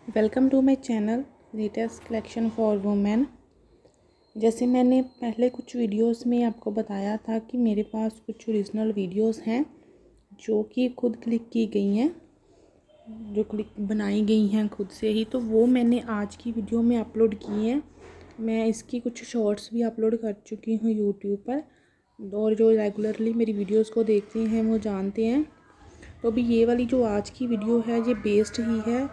Welcome to my channel latest collection for women. जैसे मैंने पहले कुछ वीडियोस में आपको बताया था कि मेरे पास कुछ ओरिजिनल वीडियोस हैं जो कि खुद क्लिक की गई हैं, जो क्लिक बनाई गई हैं खुद से ही, तो वो मैंने आज की वीडियो में अपलोड की हैं। मैं इसकी कुछ शॉर्ट्स भी अपलोड कर चुकी हूँ यूट्यूब पर, और जो रेगुलरली मेरी वीडियोस को देखते हैं वो जानते हैं। तो अभी ये वाली जो आज की वीडियो है ये बेस्ड ही है,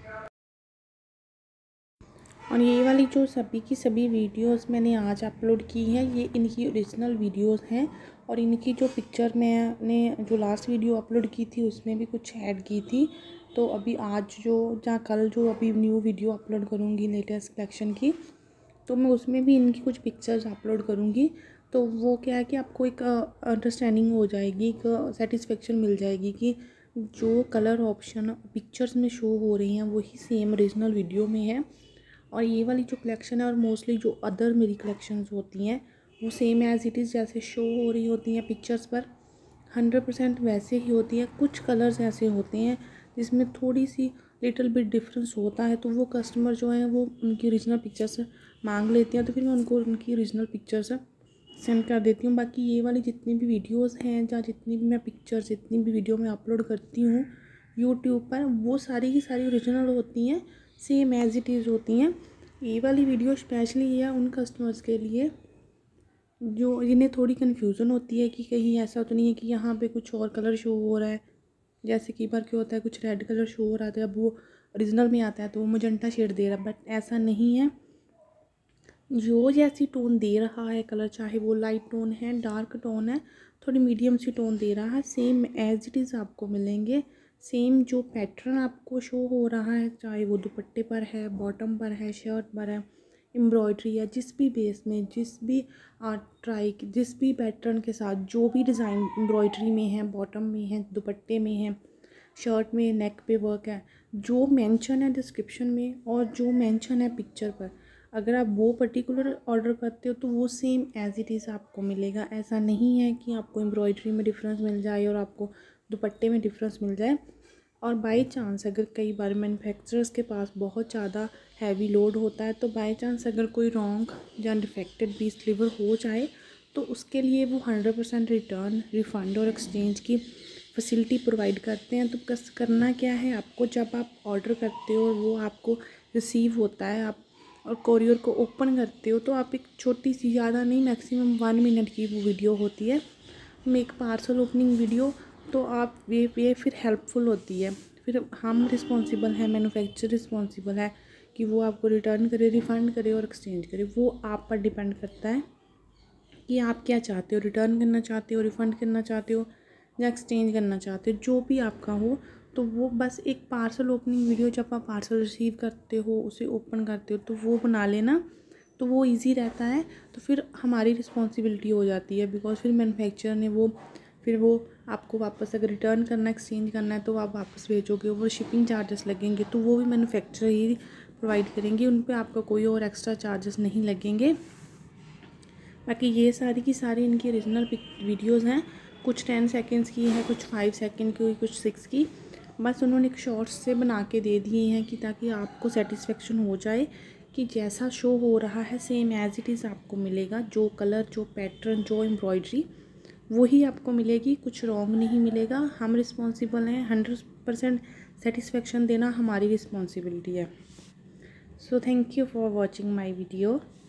और ये वाली जो सभी की सभी वीडियोस मैंने आज अपलोड की हैं ये इनकी ओरिजिनल वीडियोस हैं। और इनकी जो पिक्चर मैंने जो लास्ट वीडियो अपलोड की थी उसमें भी कुछ ऐड की थी। तो अभी आज जो या कल जो अभी न्यू वीडियो अपलोड करूँगी लेटेस्ट कलेक्शन की, तो मैं उसमें भी इनकी कुछ पिक्चर्स अपलोड करूँगी। तो वो क्या है कि आपको एक अंडरस्टैंडिंग हो जाएगी, एक सेटिस्फेक्शन मिल जाएगी कि जो कलर ऑप्शन पिक्चर्स में शो हो रही हैं वही सेम ओरिजिनल वीडियो में है। और ये वाली जो कलेक्शन है और मोस्टली जो अदर मेरी कलेक्शंस होती हैं वो सेम एज़ इट इज़ जैसे शो हो रही होती हैं पिक्चर्स पर 100% वैसे ही होती हैं। कुछ कलर्स ऐसे होते हैं जिसमें थोड़ी सी लिटिल बिट डिफरेंस होता है, तो वो कस्टमर जो है वो उनकी ओरिजिनल पिक्चर्स मांग लेते हैं, तो फिर मैं उनको उनकी ओरिजिनल पिक्चर्स सेंड कर देती हूँ। बाकी ये वाली जितनी भी वीडियोस हैं या जितनी भी मैं पिक्चर्स जितनी भी वीडियो में अपलोड करती हूँ यूट्यूब पर, वो सारी की सारी ओरिजिनल होती हैं, सेम एज़ इट इज़ होती हैं। ये वाली वीडियो स्पेशली है उन कस्टमर्स के लिए जो जिन्हें थोड़ी कन्फ्यूज़न होती है कि कहीं ऐसा तो नहीं है कि यहाँ पे कुछ और कलर शो हो रहा है। जैसे कई बार क्या होता है कुछ रेड कलर शो हो रहा था, अब वो ओरिजिनल में आता है तो वो मजेंटा शेड दे रहा है, बट ऐसा नहीं है। जो जैसी टोन दे रहा है कलर, चाहे वो लाइट टोन है डार्क टोन है थोड़ी मीडियम सी टोन दे रहा है, सेम एज इट इज़ आपको मिलेंगे। सेम जो पैटर्न आपको शो हो रहा है, चाहे वो दुपट्टे पर है, बॉटम पर है, शर्ट पर है, एम्ब्रॉयड्री है, जिस भी बेस में जिस भी जिस भी पैटर्न के साथ जो भी डिज़ाइन एम्ब्रॉयड्री में है, बॉटम में है, दुपट्टे में है, शर्ट में नेक पे वर्क है, जो मेंशन है डिस्क्रिप्शन में और जो मेंशन है पिक्चर पर, अगर आप वो पर्टिकुलर ऑर्डर करते हो तो वो सेम एज़ इट इज़ आपको मिलेगा। ऐसा नहीं है कि आपको एम्ब्रॉयड्री में डिफरेंस मिल जाए और आपको दुपट्टे में डिफरेंस मिल जाए। और बाई चांस अगर कई बार मैन्युफैक्चरर्स के पास बहुत ज़्यादा हैवी लोड होता है, तो बाई चांस अगर कोई रॉन्ग या डिफेक्टेड पीस डिलीवर हो जाए तो उसके लिए वो 100% रिटर्न, रिफ़ंड और एक्सचेंज की फैसिलिटी प्रोवाइड करते हैं। तो करना क्या है आपको, जब आप ऑर्डर करते हो और वो आपको रिसीव होता है, आप और कोरियर को ओपन करते हो, तो आप एक छोटी सी, ज़्यादा नहीं, मैक्सिमम 1 मिनट की वो वीडियो होती है मेक पार्सल ओपनिंग वीडियो। तो आप ये फिर हेल्पफुल होती है। फिर हम रिस्पॉन्सिबल हैं, मैन्युफैक्चरर रिस्पॉन्सिबल है कि वो आपको रिटर्न करे, रिफ़ंड करे और एक्सचेंज करे। वो आप पर डिपेंड करता है कि आप क्या चाहते हो, रिटर्न करना चाहते हो, रिफ़ंड करना चाहते हो या एक्सचेंज करना चाहते हो, जो भी आपका हो। तो वो बस एक पार्सल ओपनिंग वीडियो, जब आप पार्सल रिसीव करते हो उसे ओपन करते हो तो वो बना लेना, तो वो इजी रहता है। तो फिर हमारी रिस्पॉन्सिबिलिटी हो जाती है, बिकॉज फिर मैन्युफैक्चरर ने वो आपको वापस अगर रिटर्न करना, एक्सचेंज करना है तो आप वापस भेजोगे, वो शिपिंग चार्जेस लगेंगे तो वो भी मैन्युफैक्चरर ही प्रोवाइड करेंगे, उन पर आपका कोई और एक्स्ट्रा चार्जेस नहीं लगेंगे। बाकी ये सारी की सारी इनकी ओरिजिनल वीडियोस हैं, कुछ 10 सेकंड्स की है, कुछ 5 सेकंड की, कुछ 6 की। बस उन्होंने एक शॉर्ट्स से बना के दे दिए हैं कि ताकि आपको सेटिस्फेक्शन हो जाए कि जैसा शो हो रहा है सेम एज़ इट इज़ आपको मिलेगा। जो कलर, जो पैटर्न, जो एम्ब्रॉयड्री वही आपको मिलेगी, कुछ रॉन्ग नहीं मिलेगा। हम रिस्पॉन्सिबल हैं, 100% सेटिस्फेक्शन देना हमारी रिस्पॉन्सिबिलिटी है। So thank you for watching my video.